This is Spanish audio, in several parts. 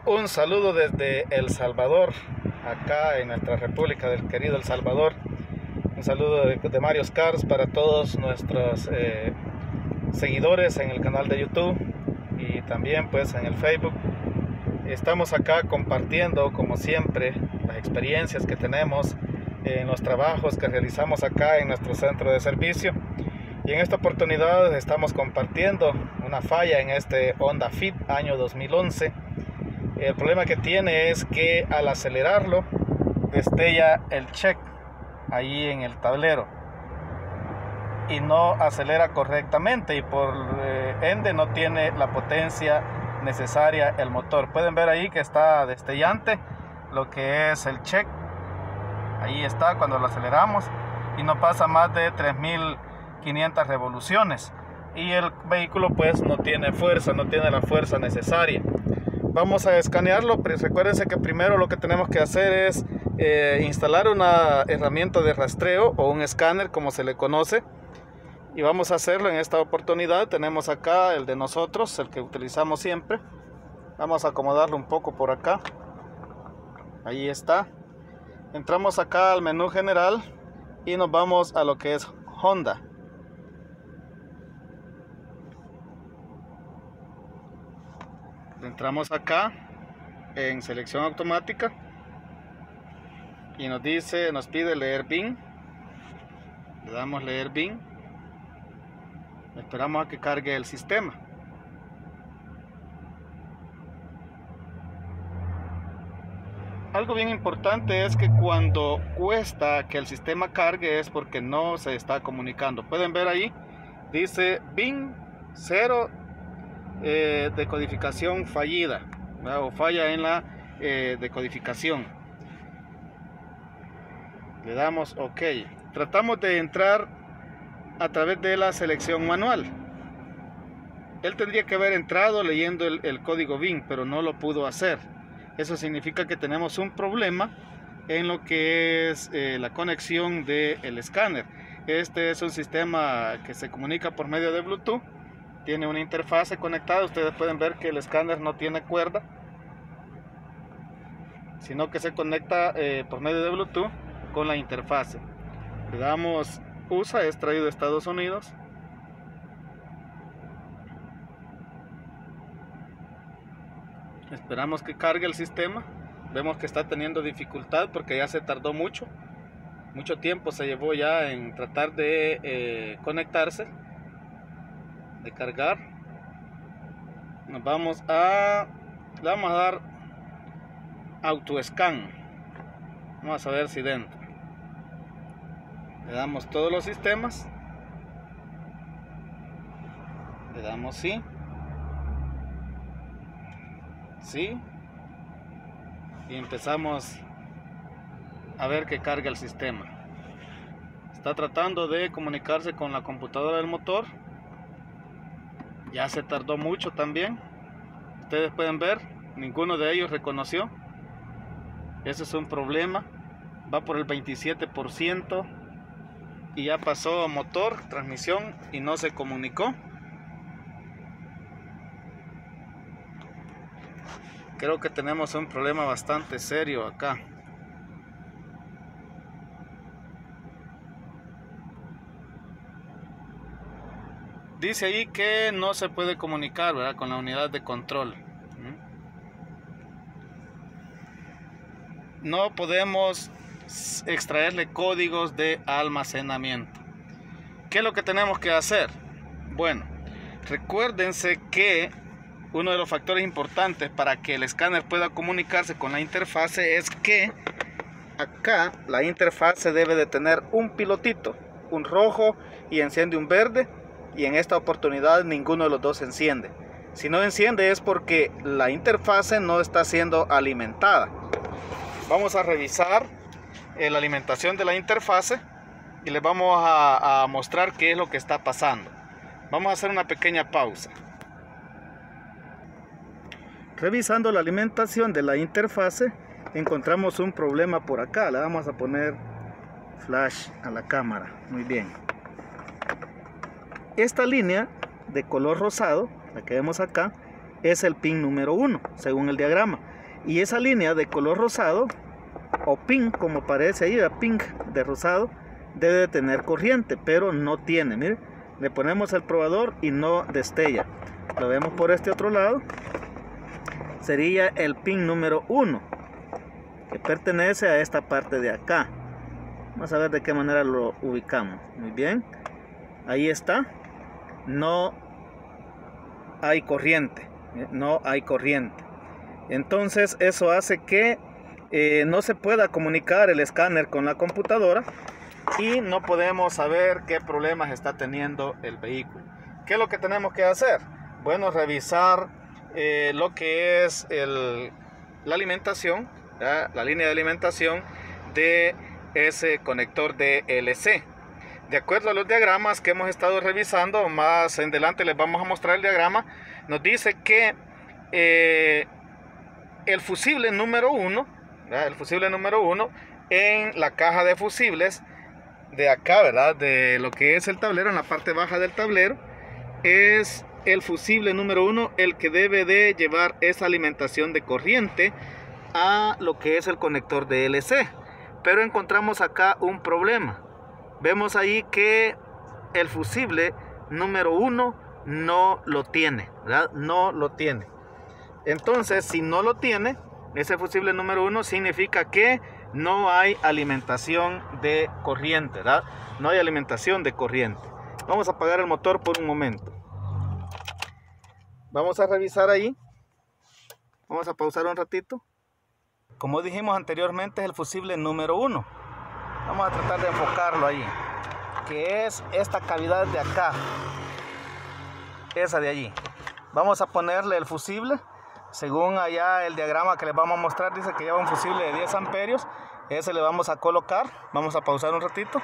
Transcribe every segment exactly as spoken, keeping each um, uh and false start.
Un saludo desde El Salvador, acá en nuestra República del querido El Salvador. Un saludo de, de Mario Cars para todos nuestros eh, seguidores en el canal de YouTube y también pues en el Facebook. Estamos acá compartiendo como siempre las experiencias que tenemos en los trabajos que realizamos acá en nuestro centro de servicio. Y en esta oportunidad estamos compartiendo una falla en este Honda Fit año dos mil once. El problema que tiene es que al acelerarlo destella el check ahí en el tablero y no acelera correctamente, y por eh, ende no tiene la potencia necesaria el motor. Pueden ver ahí que está destellante lo que es el check. Ahí está cuando lo aceleramos y no pasa más de tres mil quinientas revoluciones, y el vehículo pues no tiene fuerza, no tiene la fuerza necesaria. Vamos a escanearlo, pero recuérdense que primero lo que tenemos que hacer es eh, instalar una herramienta de rastreo o un escáner como se le conoce, y vamos a hacerlo en esta oportunidad. Tenemos acá el de nosotros, el que utilizamos siempre. Vamos a acomodarlo un poco por acá. Ahí está. Entramos acá al menú general y nos vamos a lo que es Honda. Entramos acá en selección automática y nos dice, nos pide leer B I N. Le damos leer B I N. Esperamos a que cargue el sistema. Algo bien importante es que cuando cuesta que el sistema cargue es porque no se está comunicando. Pueden ver ahí, dice B I N cero, eh, decodificación fallida, ¿verdad? O falla en la eh, decodificación. Le damos OK. Tratamos de entrar a través de la selección manual. Él tendría que haber entrado leyendo el, el código B I N, pero no lo pudo hacer. Eso significa que tenemos un problema en lo que es eh, la conexión del escáner. Este es un sistema que se comunica por medio de Bluetooth. Tiene una interfase conectada. Ustedes pueden ver que el escáner no tiene cuerda, sino que se conecta eh, por medio de Bluetooth con la interfase. Le damos U S A, es traído de Estados Unidos. Esperamos que cargue el sistema. Vemos que está teniendo dificultad porque ya se tardó mucho. Mucho tiempo se llevó ya en tratar de eh, conectarse, de cargar. Nos vamos a... Le vamos a dar Auto Scan. Vamos a ver si dentro. Le damos todos los sistemas. Le damos sí. Sí. Y empezamos a ver que carga el sistema. Está tratando de comunicarse con la computadora del motor. Ya se tardó mucho también. Ustedes pueden ver, ninguno de ellos reconoció. Ese es un problema. Va por el veintisiete por ciento. Y ya pasó motor, transmisión y no se comunicó. Creo que tenemos un problema bastante serio acá. Dice ahí que no se puede comunicar, ¿verdad?, con la unidad de control. No podemos extraerle códigos de almacenamiento. ¿Qué es lo que tenemos que hacer? Bueno, recuérdense que uno de los factores importantes para que el escáner pueda comunicarse con la interfase es que acá la interfase debe de tener un pilotito, un rojo y enciende un verde, y en esta oportunidad ninguno de los dos enciende. Si no enciende es porque la interfase no está siendo alimentada. Vamos a revisar eh, la alimentación de la interfase y les vamos a, a mostrar qué es lo que está pasando. Vamos a hacer una pequeña pausa. Revisando la alimentación de la interfase, encontramos un problema por acá. Le vamos a poner flash a la cámara. Muy bien. Esta línea de color rosado, la que vemos acá, es el pin número uno, según el diagrama. Y esa línea de color rosado, o pink, como parece ahí, a pink de rosado, debe de tener corriente, pero no tiene. Mire, le ponemos el probador y no destella. Lo vemos por este otro lado. Sería el pin número uno, que pertenece a esta parte de acá. Vamos a ver de qué manera lo ubicamos. Muy bien, ahí está. No hay corriente, no hay corriente. Entonces eso hace que eh, no se pueda comunicar el escáner con la computadora y no podemos saber qué problemas está teniendo el vehículo. ¿Qué es lo que tenemos que hacer? Bueno, revisar eh, lo que es el, la alimentación, ¿ya? La línea de alimentación de ese conector de D L C. De acuerdo a los diagramas que hemos estado revisando, más en adelante les vamos a mostrar el diagrama, nos dice que eh, el fusible número uno, ¿verdad? El fusible número uno en la caja de fusibles de acá, ¿verdad? De lo que es el tablero, en la parte baja del tablero, es el fusible número uno el que debe de llevar esa alimentación de corriente a lo que es el conector de D L C. Pero encontramos acá un problema. Vemos ahí que el fusible número uno no lo tiene, ¿verdad? No lo tiene. Entonces, si no lo tiene, ese fusible número uno significa que no hay alimentación de corriente, ¿verdad? No hay alimentación de corriente. Vamos a apagar el motor por un momento. Vamos a revisar ahí. Vamos a pausar un ratito. Como dijimos anteriormente, es el fusible número uno. Vamos a tratar de enfocarlo ahí, que es esta cavidad de acá, esa de allí. Vamos a ponerle el fusible. Según allá el diagrama que les vamos a mostrar, dice que lleva un fusible de diez amperios. Ese le vamos a colocar. Vamos a pausar un ratito.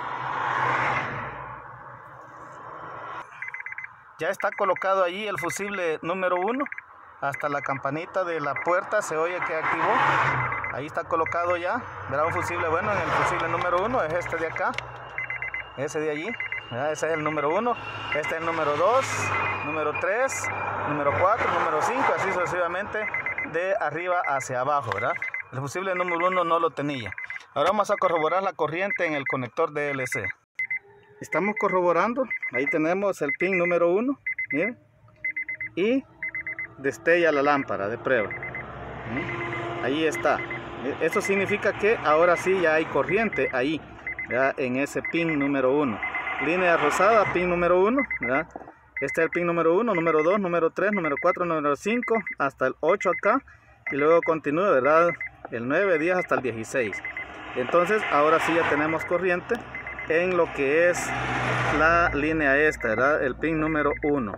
Ya está colocado allí el fusible número uno. Hasta la campanita de la puerta se oye que activó. Ahí está colocado ya. Verá un fusible bueno en el fusible número uno. Es este de acá. Ese de allí. ¿Verdad? Ese es el número uno. Este es el número dos. Número tres. Número cuatro. Número cinco. Así sucesivamente de arriba hacia abajo, ¿verdad? El fusible número uno no lo tenía. Ahora vamos a corroborar la corriente en el conector de D L C. Estamos corroborando. Ahí tenemos el pin número uno. Miren. Y destella la lámpara de prueba. Ahí está. Eso significa que ahora sí ya hay corriente ahí, ¿verdad? En ese pin número uno. Línea rosada, pin número uno, ¿verdad? Este es el pin número uno, número dos, número tres, número cuatro, número cinco, hasta el ocho acá. Y luego continúa, ¿verdad? El nueve, diez hasta el dieciséis. Entonces ahora sí ya tenemos corriente en lo que es la línea esta, ¿verdad? El pin número uno.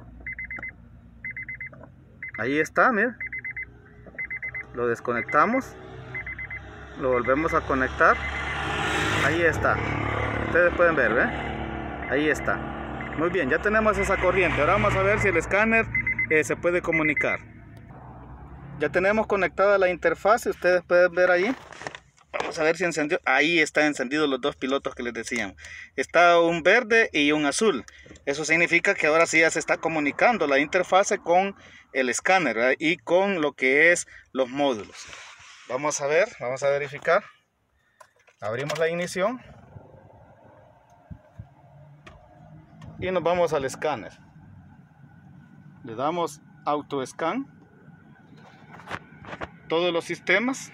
Ahí está, miren. Lo desconectamos. Lo volvemos a conectar. Ahí está. Ustedes pueden ver, ¿ve? Ahí está. Muy bien, ya tenemos esa corriente. Ahora vamos a ver si el escáner eh, se puede comunicar. Ya tenemos conectada la interfaz. Ustedes pueden ver ahí. Vamos a ver si encendió. Ahí están encendidos los dos pilotos que les decíamos. Está un verde y un azul. Eso significa que ahora sí ya se está comunicando la interfaz con el escáner, ¿verdad? Y con lo que es los módulos. Vamos a ver, vamos a verificar. Abrimos la ignición. Y nos vamos al escáner. Le damos Auto Scan. Todos los sistemas.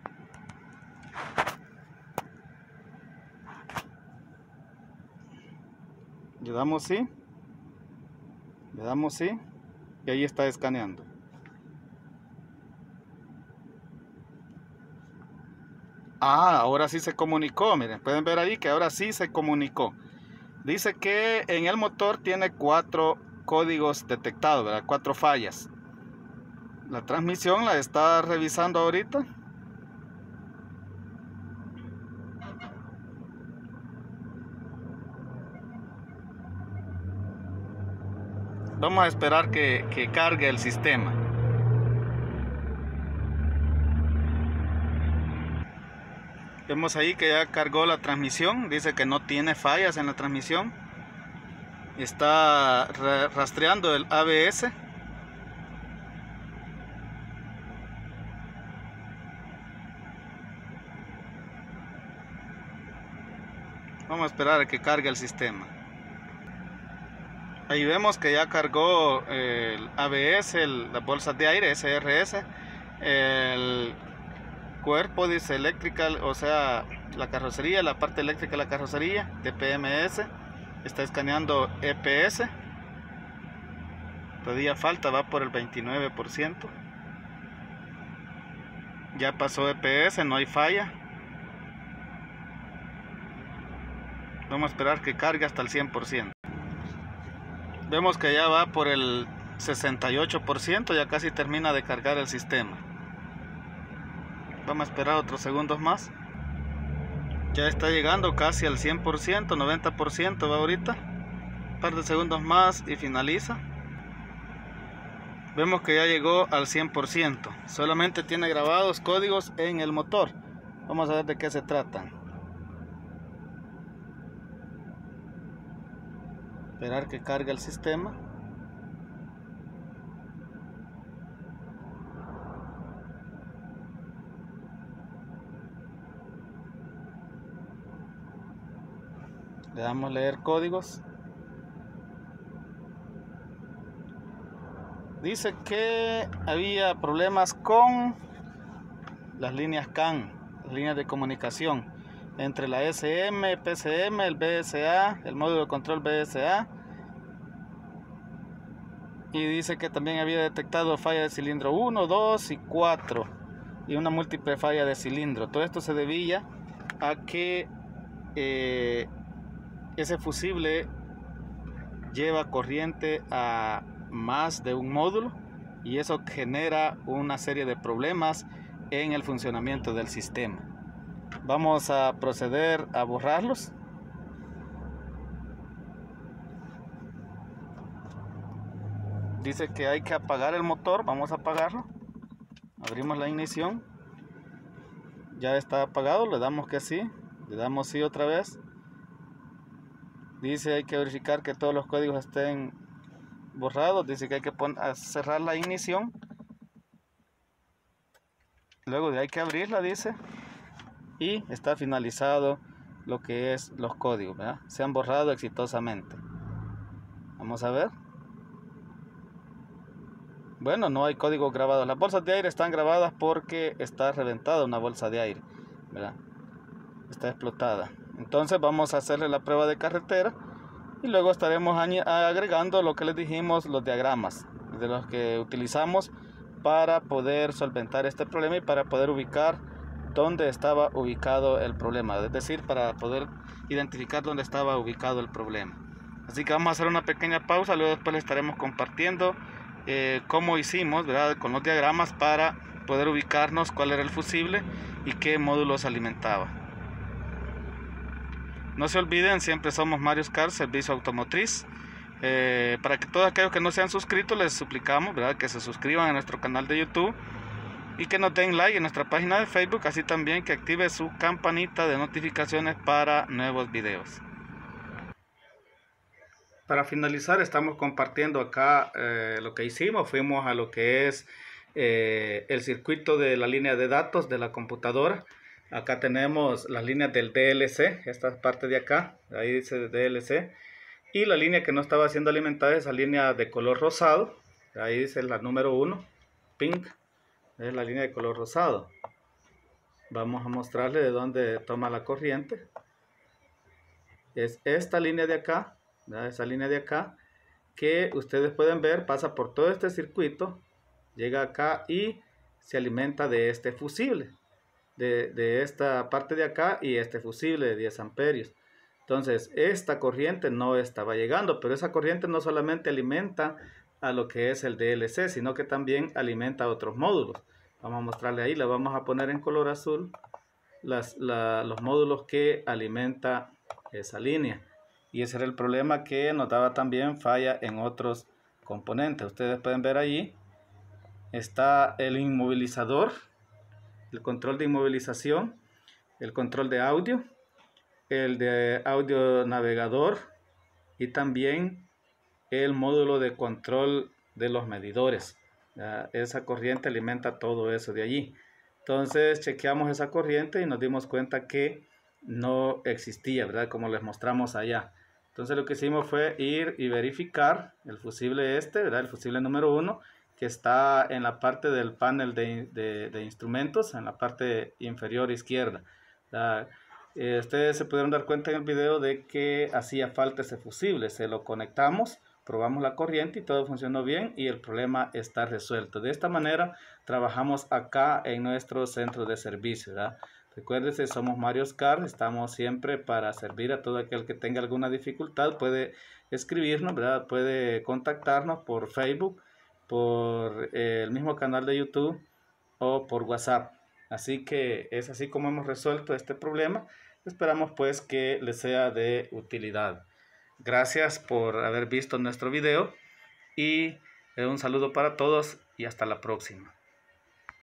Le damos sí. Le damos sí. Y ahí está escaneando. Ah, ahora sí se comunicó. Miren, pueden ver ahí que ahora sí se comunicó. Dice que en el motor tiene cuatro códigos detectados, ¿verdad? Cuatro fallas. La transmisión la está revisando ahorita. Vamos a esperar que, que cargue el sistema. Vemos ahí que ya cargó la transmisión. Dice que no tiene fallas en la transmisión. Está rastreando el A B S. Vamos a esperar a que cargue el sistema. Ahí vemos que ya cargó el A B S, el, las bolsas de aire, S R S, el cuerpo dice electrical, o sea, la carrocería, la parte eléctrica de la carrocería, T P M S, está escaneando E P S, todavía falta, va por el veintinueve por ciento, ya pasó E P S, no hay falla. Vamos a esperar que cargue hasta el cien por ciento. Vemos que ya va por el sesenta y ocho por ciento, ya casi termina de cargar el sistema. Vamos a esperar otros segundos más. Ya está llegando casi al cien por ciento, noventa por ciento va ahorita. Un par de segundos más y finaliza. Vemos que ya llegó al cien por ciento. Solamente tiene grabados códigos en el motor. Vamos a ver de qué se trata. Esperar que cargue el sistema. Le damos leer códigos. Dice que había problemas con las líneas C A N, las líneas de comunicación entre la S M, P C M, el B S A, el módulo de control B S A. Y dice que también había detectado falla de cilindro uno, dos y cuatro y una múltiple falla de cilindro. Todo esto se debía a que eh, ese fusible lleva corriente a más de un módulo y eso genera una serie de problemas en el funcionamiento del sistema. Vamos a proceder a borrarlos. Dice que hay que apagar el motor. Vamos a apagarlo. Abrimos la ignición. Ya está apagado. Le damos que sí. Le damos sí otra vez. Dice hay que verificar que todos los códigos estén borrados. Dice que hay que poner, cerrar la ignición. Luego de hay que abrirla, dice. Y está finalizado lo que es los códigos, ¿verdad? Se han borrado exitosamente. Vamos a ver. Bueno, no hay códigos grabados. Las bolsas de aire están grabadas porque está reventada una bolsa de aire, ¿verdad? Está explotada. Entonces vamos a hacerle la prueba de carretera y luego estaremos agregando lo que les dijimos, los diagramas de los que utilizamos para poder solventar este problema y para poder ubicar dónde estaba ubicado el problema, es decir, para poder identificar dónde estaba ubicado el problema. Así que vamos a hacer una pequeña pausa, luego después les estaremos compartiendo eh, cómo hicimos, ¿verdad?, con los diagramas para poder ubicarnos cuál era el fusible y qué módulos alimentaba. No se olviden, siempre somos Marios Cars, servicio automotriz. Eh, para que todos aquellos que no se han suscrito, les suplicamos, ¿verdad?, que se suscriban a nuestro canal de YouTube y que nos den like en nuestra página de Facebook, así también que active su campanita de notificaciones para nuevos videos. Para finalizar, estamos compartiendo acá eh, lo que hicimos. Fuimos a lo que es eh, el circuito de la línea de datos de la computadora. Acá tenemos las líneas del D L C, esta parte de acá, ahí dice D L C. Y la línea que no estaba siendo alimentada, esa línea de color rosado, ahí dice la número uno, pink, es la línea de color rosado. Vamos a mostrarle de dónde toma la corriente. Es esta línea de acá, ¿verdad?, esa línea de acá, que ustedes pueden ver, pasa por todo este circuito, llega acá y se alimenta de este fusible, de, de esta parte de acá y este fusible de diez amperios. Entonces, esta corriente no estaba llegando, pero esa corriente no solamente alimenta a lo que es el D L C, sino que también alimenta a otros módulos. Vamos a mostrarle ahí, le vamos a poner en color azul las, la, los módulos que alimenta esa línea. Y ese era el problema, que nos daba también falla en otros componentes. Ustedes pueden ver allí, está el inmovilizador, el control de inmovilización, el control de audio, el de audio navegador y también el módulo de control de los medidores. ¿Ya? Esa corriente alimenta todo eso de allí. Entonces chequeamos esa corriente y nos dimos cuenta que no existía, ¿verdad? Como les mostramos allá. Entonces lo que hicimos fue ir y verificar el fusible este, ¿verdad? El fusible número uno, que está en la parte del panel de, de, de instrumentos, en la parte inferior izquierda. Eh, ustedes se pudieron dar cuenta en el video de que hacía falta ese fusible. Se lo conectamos, probamos la corriente y todo funcionó bien y el problema está resuelto. De esta manera trabajamos acá en nuestro centro de servicio, ¿verdad? Recuérdense, somos Marios Cars, estamos siempre para servir a todo aquel que tenga alguna dificultad. Puede escribirnos, ¿verdad? Puede contactarnos por Facebook, por eh, el mismo canal de YouTube o por WhatsApp. Así que es así como hemos resuelto este problema. Esperamos pues que les sea de utilidad. Gracias por haber visto nuestro video y un saludo para todos y hasta la próxima.